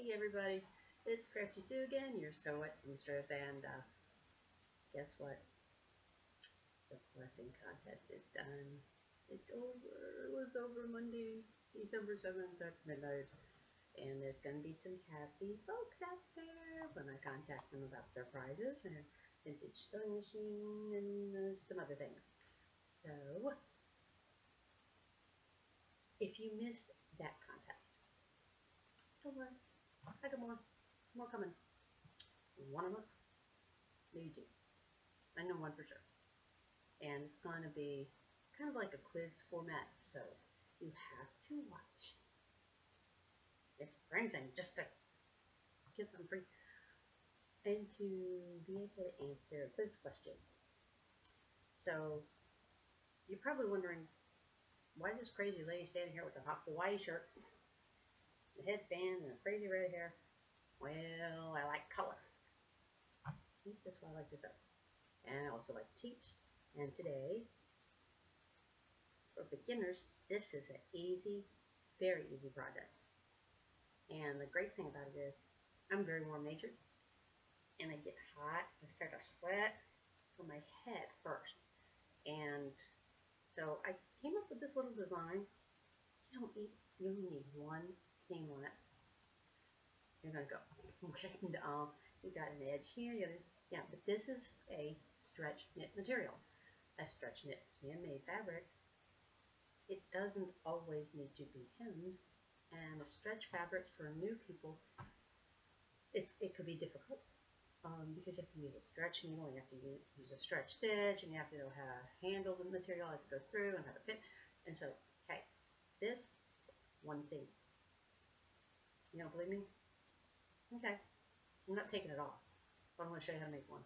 Hey everybody, it's Crafty Sue again, your Sewette seamstress, and guess what? The blessing contest is done. It's over. It was over Monday, December 7th at midnight, and there's going to be some happy folks out there when I contact them about their prizes and their vintage sewing machine and some other things. So, if you missed that contest, don't worry, I got more coming. One a month? Maybe two. I know one for sure. And it's going to be kind of like a quiz format, so you have to watch. If for anything, just to get something free. And to be able to answer a quiz question. So, you're probably wondering, why is this crazy lady standing here with a Hawaii shirt, a headband, and a crazy red hair? Well, I like color. That's why I like to sew. And I also like to teach. And today, for beginners, this is an easy, very easy project. And the great thing about it is, I'm very warm-natured, and I get hot, I start to sweat from my head first. And so I came up with this little design. You only need one seam on it. You're gonna go, okay, you got an edge here, yeah, but this is a stretch knit material. A stretch knit is man-made fabric. It doesn't always need to be hemmed, and a stretch fabric for new people, it could be difficult because you have to use a stretch needle, and you have to use a stretch stitch, and you have to know how to handle the material as it goes through and how to fit. And so, okay, this one seam. You don't believe me? Okay, I'm not taking it off, but I'm going to show you how to make one.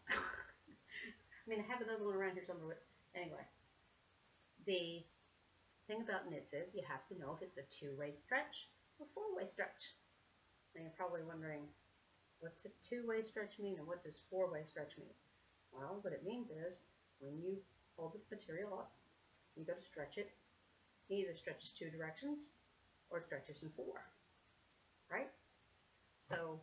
I mean, I have another one around here somewhere. Anyway, the thing about knits is you have to know if it's a two-way stretch or four-way stretch. And you're probably wondering, what's a two-way stretch mean and what does four-way stretch mean? Well, what it means is when you hold the material up, you go to stretch it, it either stretches two directions or stretches in four, right? So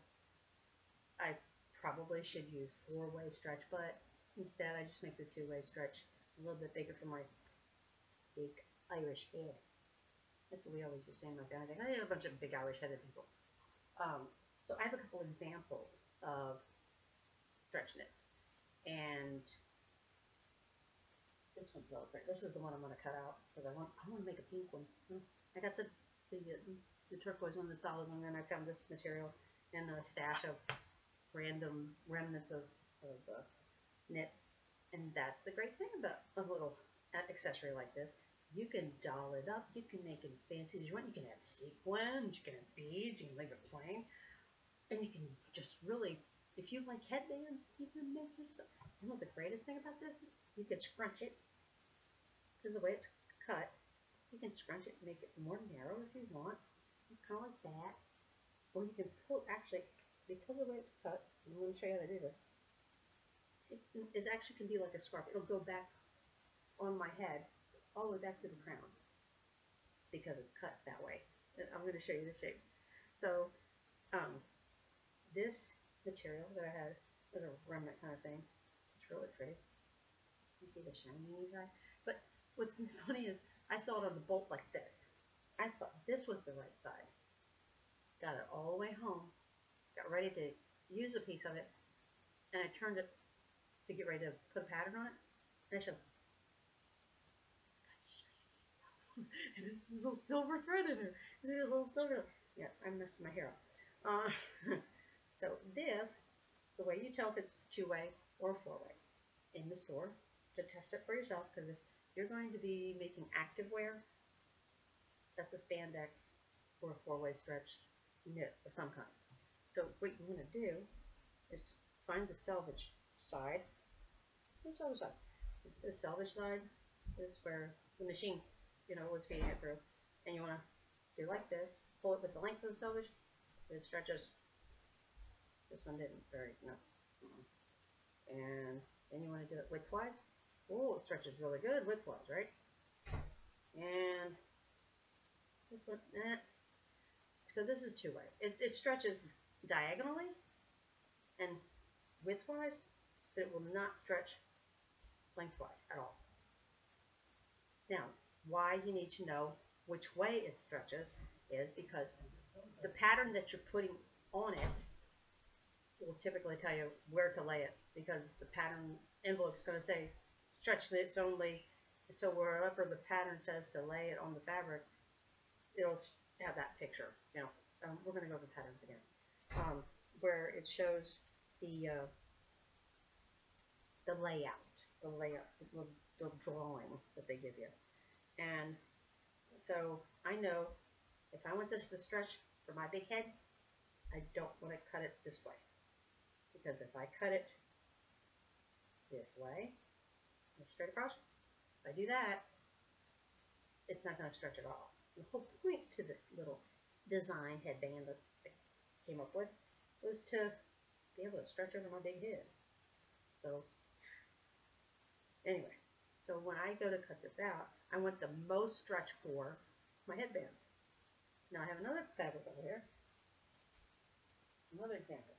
I probably should use four-way stretch, but instead I just make the two-way stretch a little bit bigger for my big Irish head. That's what we always used to say in my family. I have a bunch of big Irish-headed people. So I have a couple examples of stretch knit, and this one's really pretty. This is the one I'm going to cut out because I want to make a pink one. I got the turquoise one, the solid one, and I found this material in a stash of random remnants of knit. And that's the great thing about a little accessory like this. You can doll it up. You can make it as fancy as you want. You can add sequins. You can add beads. You can leave it plain. And you can just really, if you like headbands, you can make yourself. You know the greatest thing about this? You can scrunch it. Because the way it's cut, you can scrunch it and make it more narrow if you want. Kind of like that. Or you can pull, actually, because of the way it's cut, I'm going to show you how to do this. It actually can be like a scarf. It'll go back on my head all the way back to the crown because it's cut that way. And I'm going to show you the shape. So this material that I had was a remnant kind of thing. It's really pretty. You see the shiny in his eye? But what's funny is I saw it on the bolt like this. I thought this was the right side. Got it all the way home. Got ready to use a piece of it, and I turned it to get ready to put a pattern on it, and I said, it's got shiny stuff. And there's a little silver thread in there. And there's a little silver. Yeah, I messed my hair up. So this, the way you tell if it's two-way or four-way in the store, to test it for yourself, because if you're going to be making active wear, that's a spandex or a four-way stretch knit of some kind. So what you want to do is find the selvage side. The selvage side. The selvage side is where the machine, was feeding it through. And you want to do like this, pull it with the length of the selvage, it stretches. This one didn't very, no. And then you want to do it widthwise. Oh, it stretches really good widthwise, right? And this one, So this is two-way. It stretches diagonally and widthwise, but it will not stretch lengthwise at all. Now, why you need to know which way it stretches is because the pattern that you're putting on it will typically tell you where to lay it, because the pattern envelope is going to say stretch its only. So wherever the pattern says to lay it on the fabric, it'll have that picture. We're going to go over patterns again, where it shows the layout, the drawing that they give you. And so I know if I want this to stretch for my big head, I don't want to cut it this way, because if I cut it this way, straight across, if I do that, it's not going to stretch at all. The whole point to this little design headband that I came up with was to be able to stretch over my big head. So anyway, so when I go to cut this out, I want the most stretch for my headbands. Now I have another fabric over here. Another example.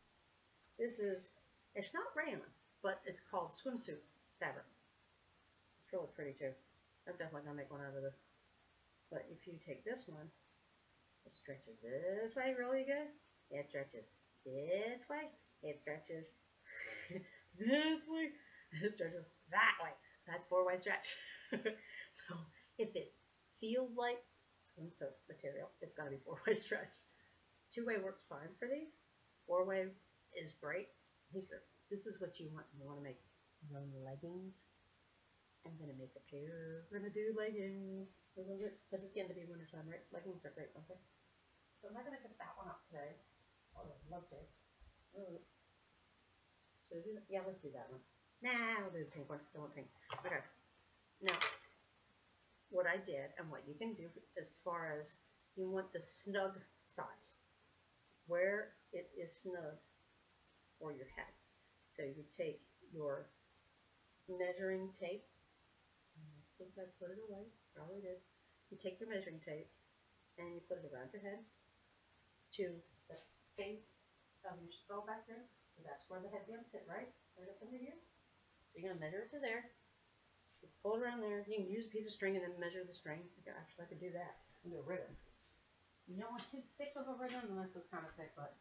It's not rayon, but it's called swimsuit fabric. It's really pretty too. I'm definitely going to make one out of this. But if you take this one, it stretches this way really good. It stretches this way. It stretches this way. It stretches that way. That's 4-way stretch. So if it feels like swimsuit material, it's got to be 4-way stretch. 2-way works fine for these. 4-way is great. This is what you want. You want to make leggings. I'm going to make a pair. We're going to do leggings. Because it's getting to be winter time, right? Leggings are great, okay? So I'm not going to cut that one up today. Although I'd love to. Ooh. Should I do that? Yeah, let's do that one. Nah, I'll do the pink one. I want pink. Okay. Now, what I did and what you can do as far as you want the snug size, where it is snug for your head. So you take your measuring tape. I think I put it away. Probably did. You take your measuring tape and you put it around your head to the face of your skull back there. So that's where the headband sit, right? Right up under here. So you're going to measure it to there. You pull it around there. You can use a piece of string and then measure the string. Actually, I could do that. And do a ribbon. You don't want too thick of a ribbon unless it's kind of thick, but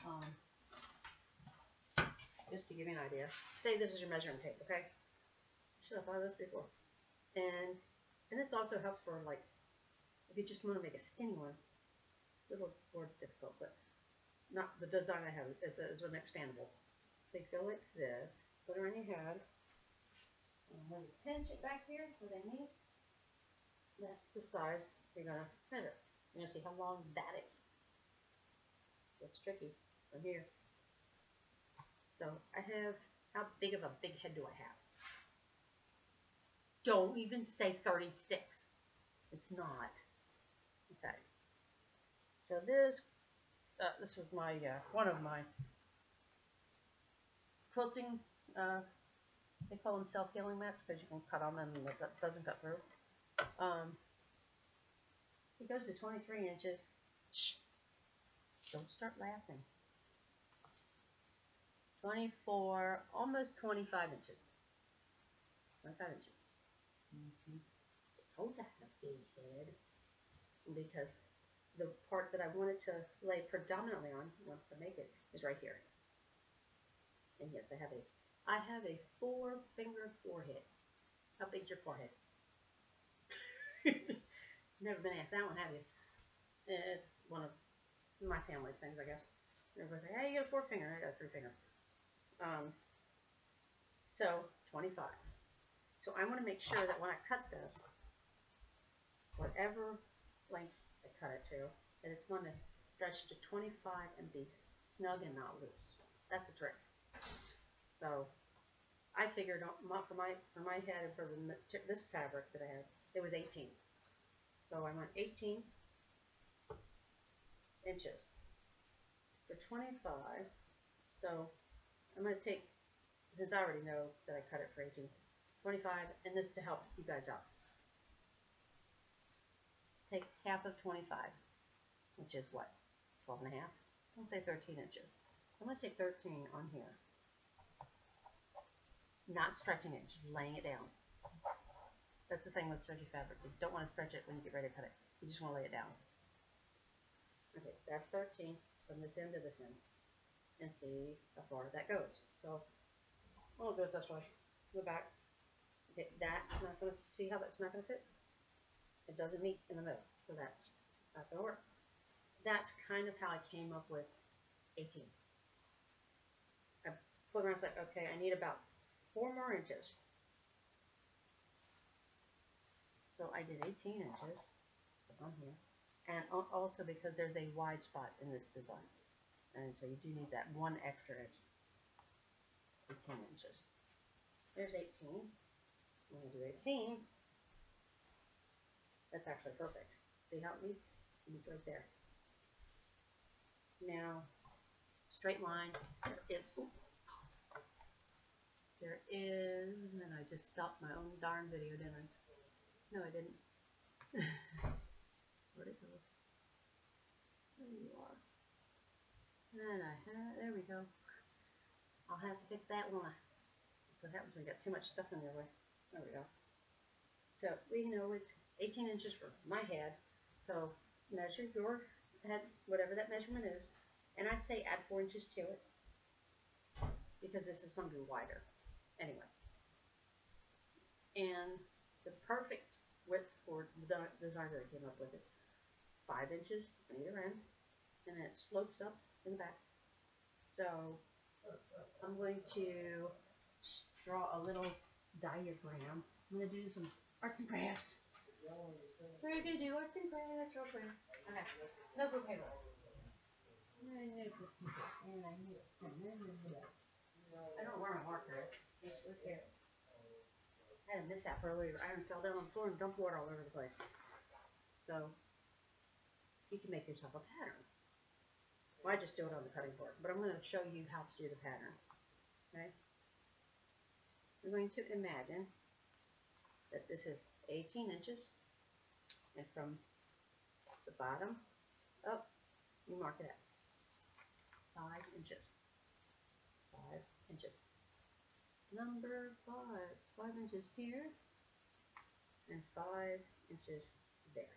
just to give you an idea. Say this is your measuring tape, okay? Should have thought of this before. And this also helps for, like, if you just want to make a skinny one. A little more difficult, but not the design I have. It's an expandable. So you go like this, put it on your head, and then you pinch it back here where they meet. That's the size you're going to measure. You're going to see how long that is. It's tricky from here. So I have, how big of a big head do I have? Don't even say 36. It's not. Okay. So this is my one of my quilting. They call them self-healing mats because you can cut on them and it doesn't cut through. It goes to 23 inches. Shh. Don't start laughing. 24, almost 25 inches. 25 inches. I told you I had a big head because the part that I wanted to lay predominantly on once I make it is right here. And yes, I have a 4-finger forehead. How big's your forehead? Never been asked that one, have you? It's one of my family's things, I guess. Everybody's like, hey, you got a 4-finger. I got a 3-finger. So 25. So I want to make sure that when I cut this, whatever length I cut it to, that it's going to stretch to 25 and be snug and not loose. That's the trick. So I figured for my head and for this fabric that I have, it was 18. So I went 18 inches for 25. So I'm going to take, since I already know that I cut it for 18, 25, and this to help you guys out. Take half of 25, which is what? 12 and a half? I'll say 13 inches. I'm going to take 13 on here. Not stretching it, just laying it down. That's the thing with stretchy fabric. You don't want to stretch it when you get ready to cut it. You just want to lay it down. Okay, that's 13 from this end to this end. And see how far that goes. So, I'll go this way. Go back. Okay, that's not going to, see how that's not going to fit? It doesn't meet in the middle. So that's not going to work. That's kind of how I came up with 18. I put around, like, okay, I need about 4 more inches. So I did 18 inches on here. And also because there's a wide spot in this design. And so you do need that 1 extra inch. 18 inches. There's 18. I'm going to do 18. That's actually perfect. See how it meets? It meets right there. Now, straight lines. There is, and I just stopped my own darn video, didn't I? No, I didn't. Where'd it go? There you are. And there we go. I'll have to fix that one. That's what happens when you got too much stuff in your way. There we go. So we know it's 18 inches for my head. So measure your head, whatever that measurement is, and I'd say add 4 inches to it because this is going to be wider anyway. And the perfect width for the design that I came up with is 5 inches on either end, and then it slopes up in the back. So I'm going to draw a little diagram. I'm going to do some arts and crafts. We're going to do arts and crafts real quick. Okay. Notebook paper. And I don't know where my marker is. It was here. I had a mishap earlier. Iron fell down on the floor and dumped water all over the place. So you can make yourself a pattern. Well, I just do it on the cutting board, but I'm going to show you how to do the pattern. Okay? We're going to imagine that this is 18 inches, and from the bottom up, you mark it at 5 inches. 5 inches. Number 5. 5 inches here, and 5 inches there.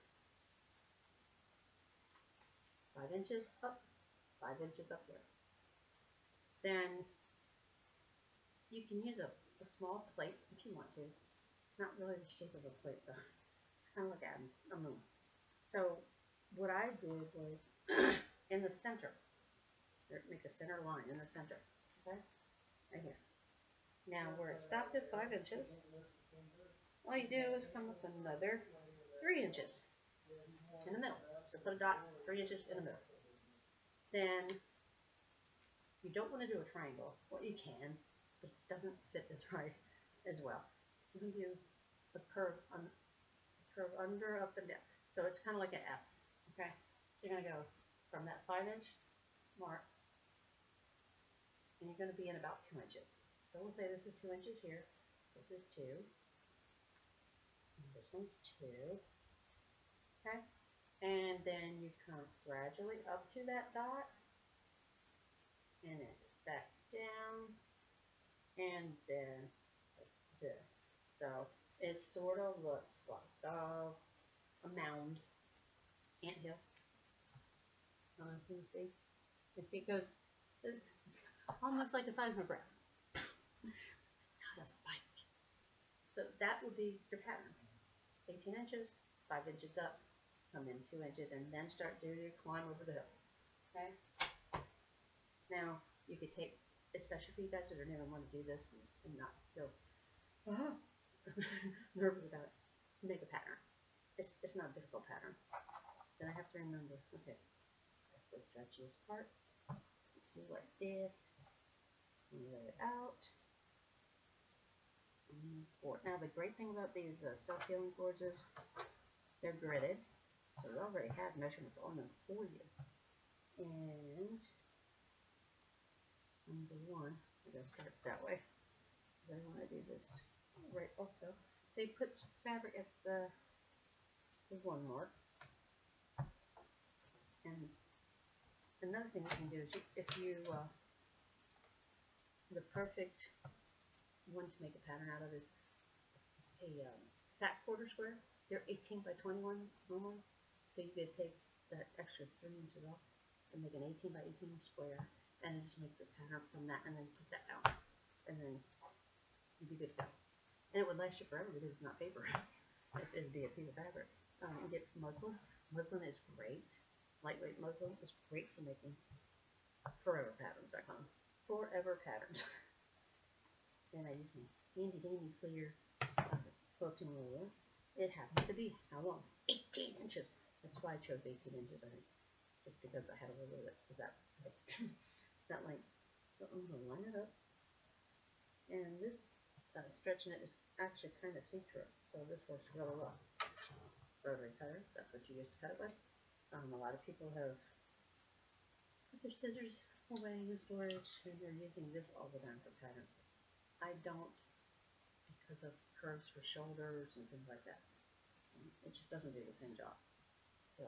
5 inches up, 5 inches up there. Then you can use a small plate if you want to. It's not really the shape of a plate though. It's kind of like a moon. So what I did was in the center, make a center line in the center, okay, right here. Now where it stopped at 5 inches, all you do is come up another 3 inches in the middle. So put a dot 3 inches in the middle. Then you don't want to do a triangle. Well, you can, but it doesn't fit this right as well. You can do a curve under, up, and down. So it's kind of like an S. Okay, so you're going to go from that 5 inch mark, and you're going to be in about 2 inches. So we'll say this is 2 inches here, this is 2, and this one's 2. Okay, and then you come gradually up to that dot, and then back down, and then like this. So it sort of looks like a mound, anthill. Can you see? You can see it goes, it's almost like the size of my breath. Not a spike. So that would be your pattern. 18 inches, 5 inches up, come in 2 inches, and then start doing your climb over the hill. Okay? Now, you could take, especially for you guys that are new and want to do this and not feel nervous about it, make a pattern. It's not a difficult pattern. Then I have to remember, okay, that's the stretchiest part. Do like this, and lay it out. Now the great thing about these self-healing boards is they're gridded, so they already have measurements on them for you. And number 1, I gotta start that way. I want to do this right also. So you put fabric at the 1 mark, and another thing you can do is if you the perfect one to make a pattern out of is a fat quarter square. They're 18 by 21 normally, so you could take that extra 3 inches off and make an 18 by 18 square, and just make the pattern from that, and then put that down, and then you'd be good to go. And it would last you forever because it's not paper. It'd be a piece of fabric. You get muslin. Muslin is great. Lightweight muslin is great for making forever patterns. I call them forever patterns. Then I use my handy dandy clear quilting ruler. It happens to be how long? 18 inches. That's why I chose 18 inches, I think. Just because I had a ruler that was that like that length. So I'm gonna line it up. And this stretching it is actually kind of see-through, so this works really well. Rotary cutter, that's what you use to cut it with. A lot of people have put their scissors away in storage, and they're using this all the time for patterns. I don't, because of curves for shoulders and things like that. It just doesn't do the same job. So,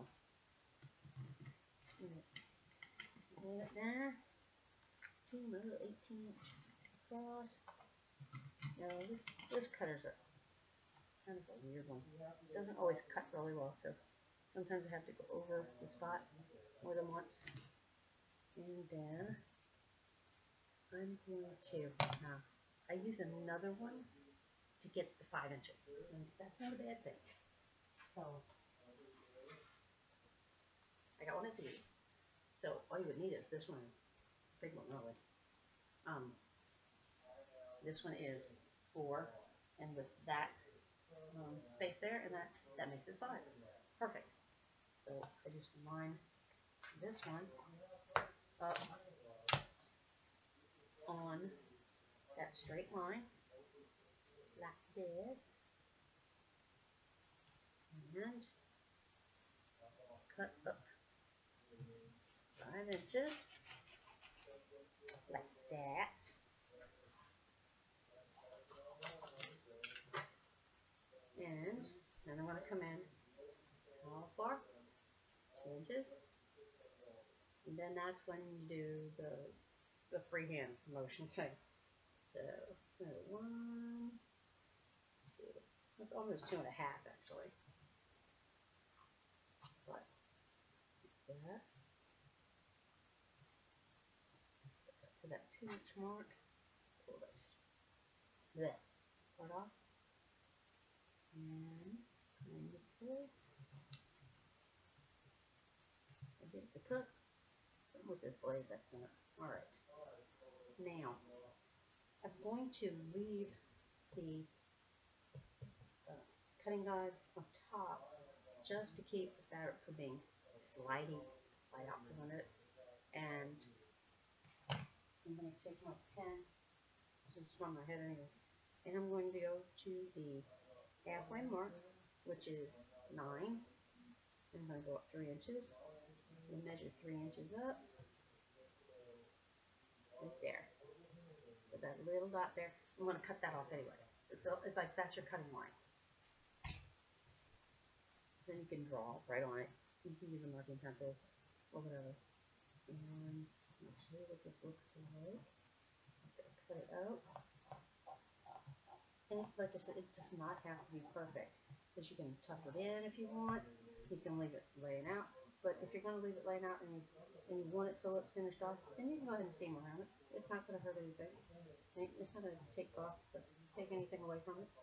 get it there. Do my little 18-inch across. Now, this cutter's kind of a weird one. It doesn't always cut really well, so sometimes I have to go over the spot more than once. And then I'm going to, now, I use another one to get the 5 inches. And that's not a bad thing. So, I got one of these. So, all you would need is this one, big one, really. This one is 4, and with that space there, and that makes it 5. Perfect. So, I just line this one up on that straight line, like this, and cut up 5 inches, like that. And then I'm going to come in how far? 2 inches. And then that's when you do the freehand motion thing. So 1, 2. That's almost 2.5 actually. But that. So cut to that 2-inch mark. Pull this part off. And come this way. I get it to cook. Something with this blade's acting up. Alright. Now, I'm going to leave the cutting guide on top just to keep the fabric from being slide out from under it. And I'm going to take my pen, this is from my head anyway, and I'm going to go to the halfway mark, which is 9. I'm going to go up 3 inches and measure 3 inches up, right there. With that little dot there, I'm going to cut that off anyway. It's like that's your cutting line. Then you can draw right on it. You can use a marking pencil or whatever. And I'll show you what this looks like. Cut it out. And like I said, it does not have to be perfect, because you can tuck it in if you want. You can leave it laying out. But if you're going to leave it laying out and you want it so it's finished off, then you can go ahead and seam around it. It's not going to hurt anything. It's not going to take anything away from it.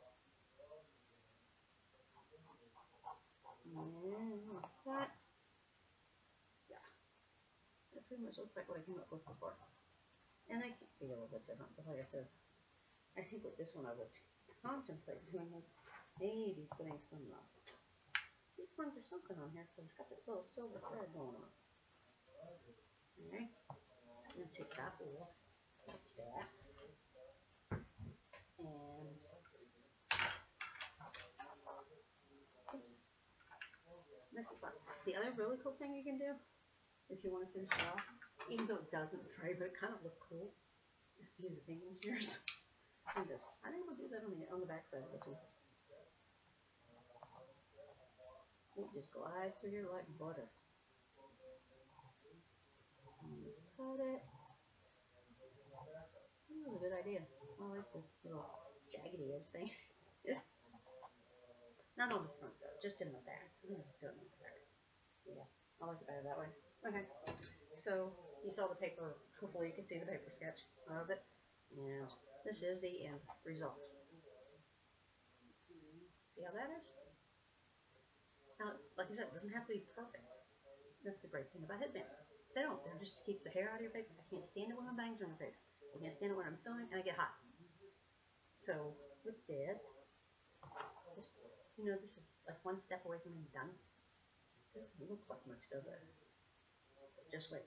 And like that. Yeah. That pretty much looks like what I came up with before. And I can be a little bit different, but like I said, I think with this one I would contemplate doing is maybe putting some sequins or something on here, because it's got this little silver thread going on. Okay. I'm going to take that off like that. And oops. This is fun. The other really cool thing you can do, if you want to finish it off, even though it doesn't fray, but it kind of look cool, is to use a penguin shears. And this. I think we'll do that on the back side of this one. It just glides through here like butter. just cut it. That was a good idea. I like this little jaggedy edge thing. Not on the front though, just in the back. I'm gonna just do it in the back. Yeah, I like it better that way. Okay, so you saw the paper. Hopefully you can see the paper sketch of it. And this is the end result. See how that is? Now, like I said, it doesn't have to be perfect. That's the great thing about headbands. They don't. They're just to keep the hair out of your face. I can't stand it when I'm bangs on my face. I can't stand it when I'm sewing, and I get hot. So with this, this is like one step away from being done. It doesn't look like much, does it? But just wait.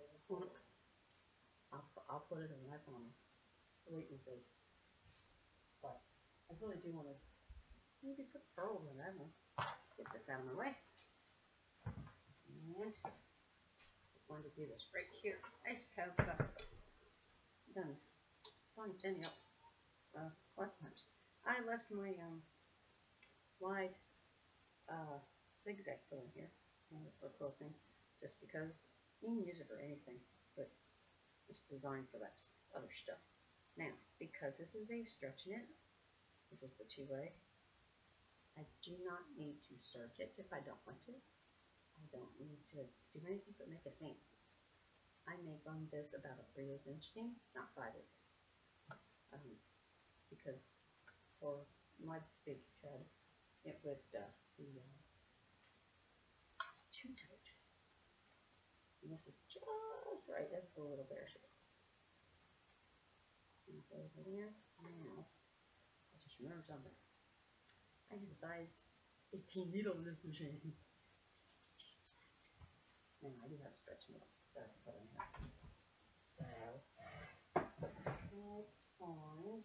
I'll put it in, I promise. Wait and see. But I really do want to maybe put pearls in that one. Get this out of my way. And I'm going to do this right here. I have done sewing standing up lots of times. I left my wide zigzag fill in here for quilting just because you can use it for anything, but it's designed for that other stuff. Now, because this is a stretch knit, this is the two-way, I do not need to serge it if I don't want to. I don't need to do anything but make a seam. I make on this about a 3/8 inch seam, not 5/8. Because for my big head, it would be too tight. And this is just right. That's a little bear shape. Over there. Now, I just remembered something. I have a size 18 needle in this machine. Now, I do have a stretch needle that I can put in here. So, let's find,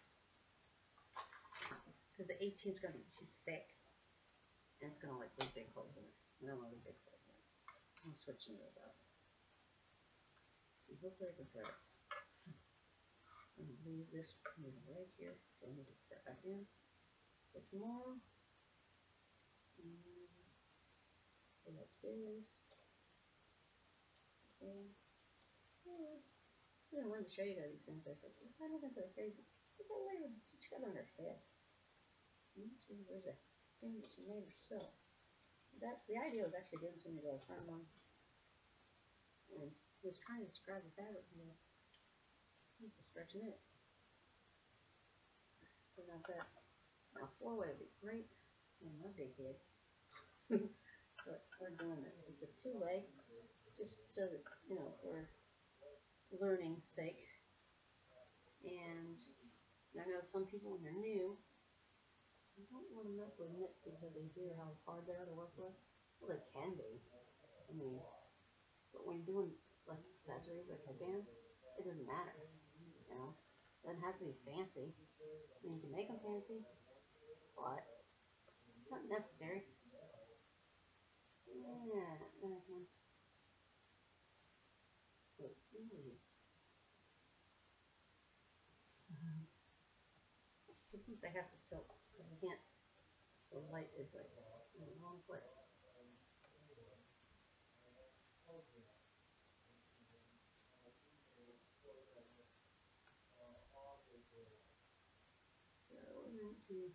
because the 18 is going to be too thick, and it's going to like leave big holes in it. I don't want to leave big holes in it. I'm switching those up. Hopefully I can thread it. I'm going to leave this needle right here, so I need to put that back in for tomorrow. So like this. Okay. Yeah. I wanted to show you guys these things. I said, I don't think they're crazy. Look how layered each got on their head. See, there's a thing that she made herself. The idea was actually given to me by a friend of mine. And he was trying to describe the fabric. And he's just stretching it. So now that, now 4-way would be great. And my big head. But we're doing it with the 2-way, just so that, for learning sake. And I know some people, when they're new, don't want to mess with knits because they hear how hard they are to work with. Well, they can be. I mean, but when you're doing like accessories, like headbands, it doesn't matter. It doesn't have to be fancy. I mean, you can make them fancy, but it's not necessary. Yeah. Sometimes I have to tilt because I can't. The light is like in the wrong place. So we're going to.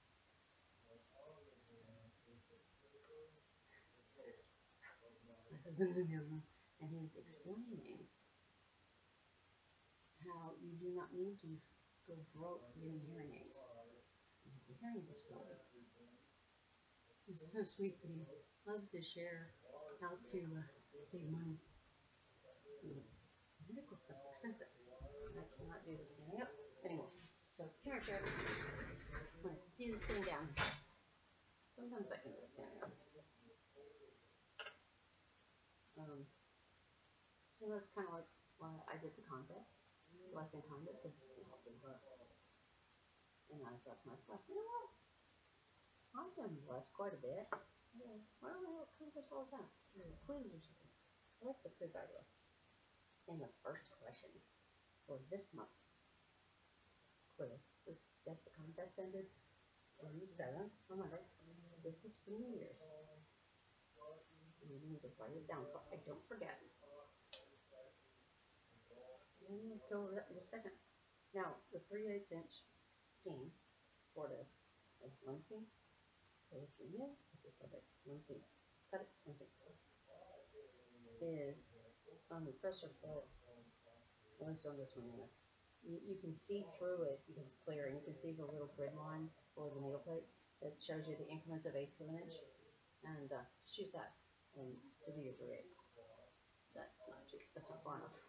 My husband's in the other room, and he's explaining how you do not need to go broke getting hearing aids. The hearing disability. It's so sweet that he loves to share how to save money. Medical stuff's expensive. I cannot do this standing up anymore. So come here, Sherry. I'm going to do this sitting down. Sometimes I can do it standing up. So that's kind of like why I did the contest, the lesson contest, because it helped me grow. And I thought to myself, you know what? I've done less quite a bit. Yeah, why don't I have contest all the time? Quiz or something. I like the quiz idea. And the first question for this month's quiz was, yes, the contest ended on the 7th. Remember, this is for New Year's. You need to write it down so I don't forget. And go over that in a second. Now, the 3/8" seam for this is one seam. So if you know, this is perfect. One seam. Cut it, one seam. Is on the pressure plate, at least on this one anyway. You can see through it because it's clear, and you can see the little grid line for the needle plate that shows you the increments of eighths of an inch. And just use that and to do your 3/8. That's not far enough.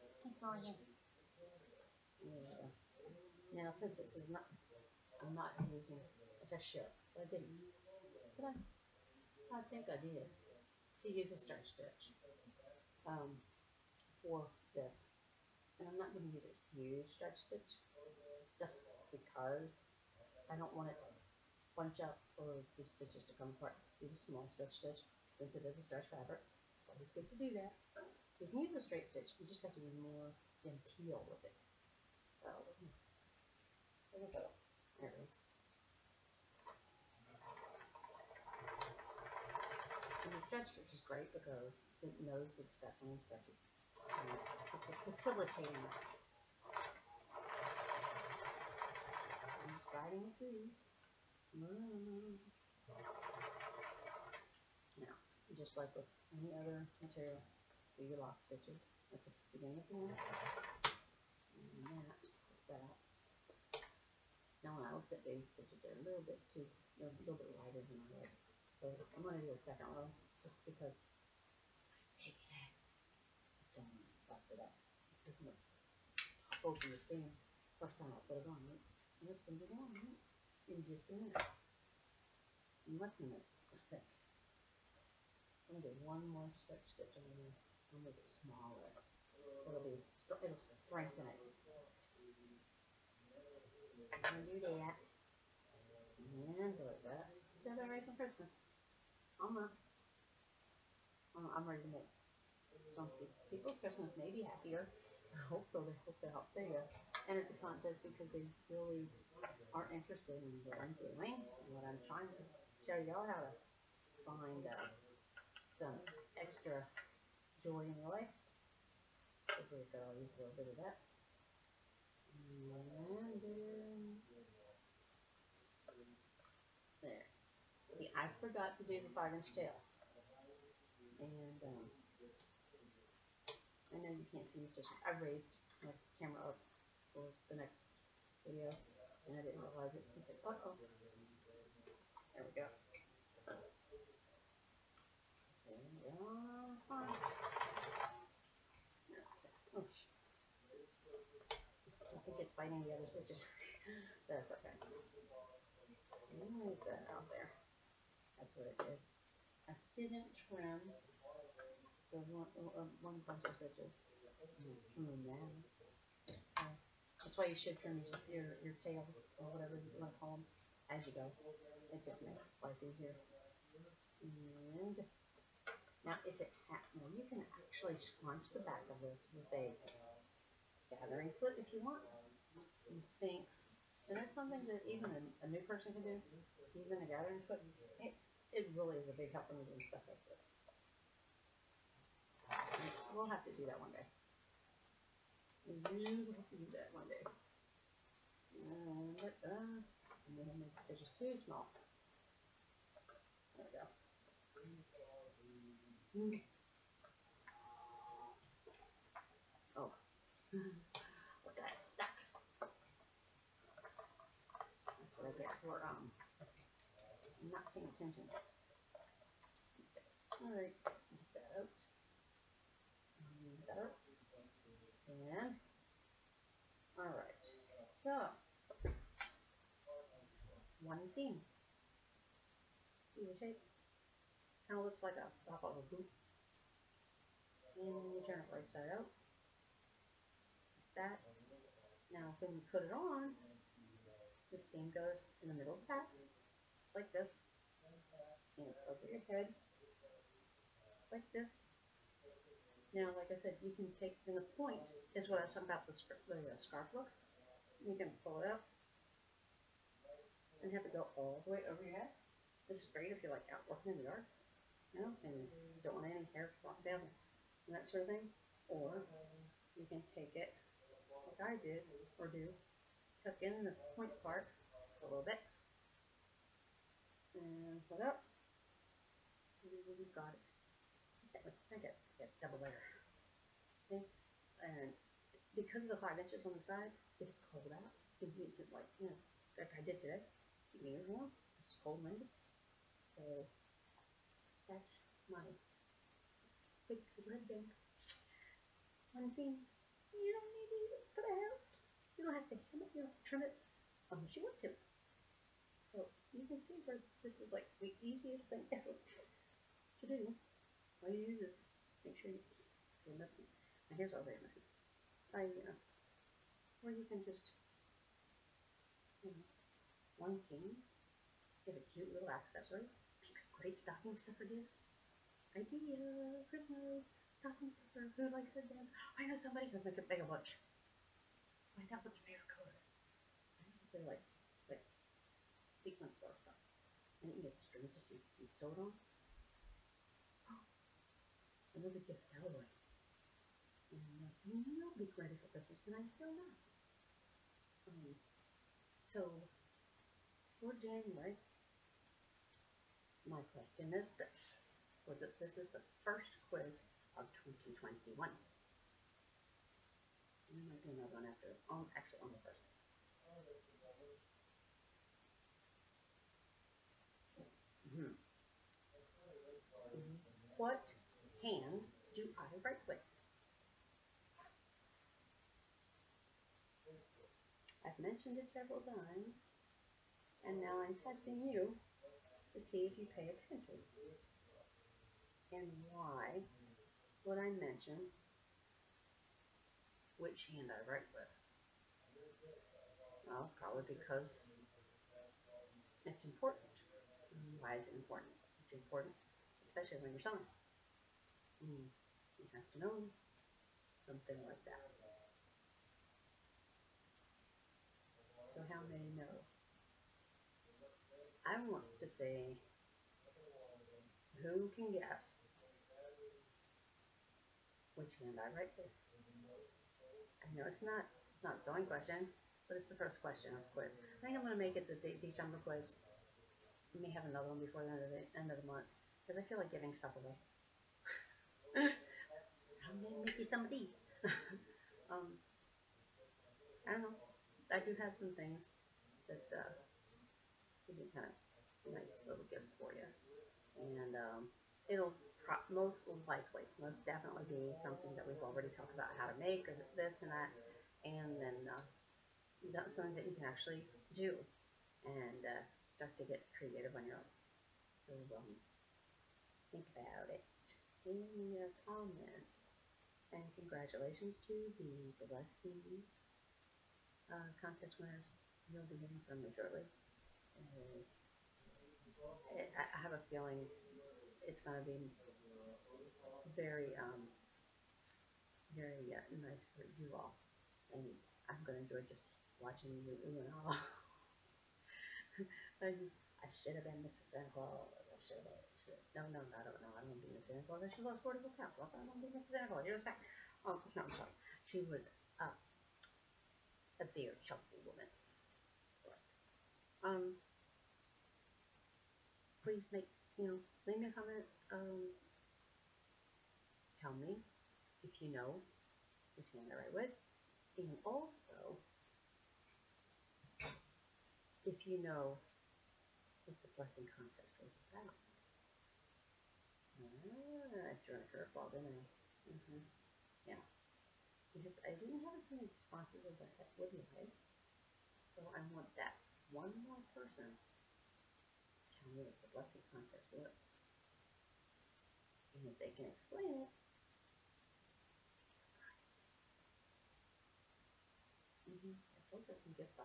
Yeah. Now since this is not, I'm not using, which I should, but I didn't. But I think I did, to use a stretch stitch for this. And I'm not going to use a huge stretch stitch just because I don't want it to bunch up or the stitches to come apart. Use a small stretch stitch since it is a stretch fabric. It's always good to do that. You can use a straight stitch, you just have to be more genteel with it. So, there we go. There it is. And the stretch stitch is great because it knows it's got something stretchy. And it's facilitating that. I'm just guiding it through. Now, just like with any other material, do your lock stitches at the beginning of the one. And that is that. Now when I looked at these stitches, they're a little bit wider than I like. So I'm going to do a second row just because I don't want to bust it up. It's going to pop open the seam first time I put it on, right? And it's going to be on, right? In just a minute. In less than a minute, I think. I'm going to do one more stretch stitch. I'm going to make it smaller. It'll strengthen it. I'm going to do that. And do like that. They're ready for Christmas. I'm ready to make some people's Christmas may be happier. I hope so. They hope they're out there. And it's a contest because they really are interested in what I'm doing and what I'm trying to show y'all how to find some extra joy in your life. Hopefully I'll use a little bit of that. And there. See, I forgot to do the 5" tail. And I know you can't see this just I raised my camera up for the next video and I didn't realize it. I said, uh-oh. There we go. Fine. Oh, I think it's biting the other stitches. That's okay. Leave that out there. That's what I did. I didn't trim the one bunch of stitches. Trim them now. That's why you should trim your tails or whatever you want to call them as you go. It just makes life easier. And now if it now you can actually scrunch the back of this with a gathering foot if you want. You think, and that's something that even a new person can do. Using a gathering foot, it really is a big help when you're doing stuff like this. We'll have to do that one day. We will have to do that one day. And then I made the stitches too small. There we go. Oh, look at that stuck. That's what I get for not paying attention. Okay. All right, get that out. Get that out. And all right. So one seam. See the shape? Kind of looks like a top of a boot. And you turn it right side out. Like that. Now when you put it on, the seam goes in the middle of the back, just like this. And over your head, just like this. Now, like I said, you can take, and the point is what I was talking about, the scarf look. You can pull it up and have it go all the way over your head. This is great if you're like out working in the yard, you know, and you don't want any hair flopping down and that sort of thing. Or you can take it I did, or do, tuck in the point part just a little bit, and put up, and we've got it. I get double layer. Okay, and because of the 5 inches on the side, if it's cold out, you need to like I did today, keep me warm. It's cold winded, so that's my quick headband. One seam. You don't need to put a hair. You don't have to hem it. You don't have to trim it unless you want to. So you can see where this is like the easiest thing ever to do. All you do is make sure you're messy. My hair's all very messy. Or you can just, one seam, give a cute little accessory. Makes great stocking stuffer gifts. Idea, Christmas, stocking stuffer. Who likes headbands? I know somebody who'll make a bunch. Find out what their favorite color is. They're like sequins or stuff. And you can get strings to sew it on. Oh, another gift Halloween. And not be ready for Christmas, and I'm still not. So for January, my question is this. This is the first quiz of 2021. We might do another one after, actually on the first. What hand do I write with? I've mentioned it several times, and now I'm testing you to see if you pay attention. And why would I mention which hand I write with? Well, probably because it's important. Why is it important? It's important, especially when you're sewing. You have to know something like that. So how many know? I want to say, who can guess which hand I write with? I know it's not a sewing question, but it's the first question of the quiz. I think I'm going to make it the December quiz. We may have another one before the end of the month, because I feel like giving stuff away. I'm going to make you some of these. I don't know. I do have some things that would be kind of nice little gifts for you. And it'll most likely, most definitely be something that we've already talked about how to make, or this and that, and then that's something that you can actually do and start to get creative on your own. So think about it. Leave me a comment. And congratulations to the blessings contest winners. You'll be hearing from me shortly. I have a feeling it's going to be very very nice for you all, and I'm going to enjoy just watching you ooh and ah. I should have been Mrs. Santa Claus. I should have. No, I don't know. I don't want to be Mrs. Santa Claus. She lost 44 pounds. Why don't I want to be Mrs. Santa Claus? You're fat. Oh, no, I'm sorry. She was a very healthy woman. But, please leave me a comment. Tell me if you know which hand I write with, and also if you know what the blessing contest was about. I threw in a curveball, didn't I? Yeah. Because I didn't have as many responses as I would like. So I want that one more person to tell me what the blessing contest was. And if they can explain it, I told you I can get stuff.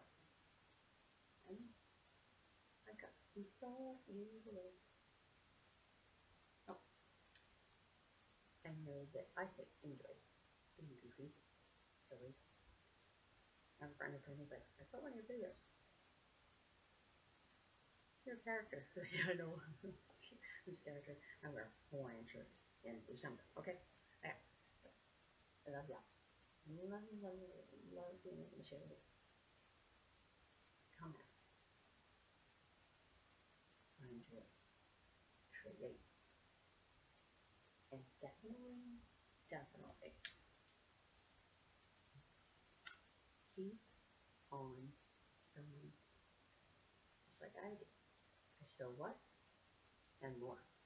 I got some stuff here. Oh. I know that I enjoy being goofy, silly. I'm trying to tell me, but I saw one of your videos. You're a character. Yeah, I know. Who's a character? I wear Hawaiian shirts in December. Okay? Yeah. So, I love y'all. Love, love, love being able to share with you. Comment. I enjoy. Create. And definitely, definitely keep on sewing just like I do. I sew what? And more.